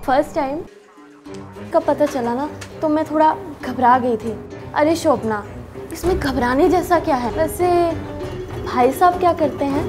First time का पता चला ना तो मैं थोड़ा घबरा गई थी। अरे शोभना, इसमें घबराने जैसा क्या है? वैसे भाई साहब क्या करते हैं?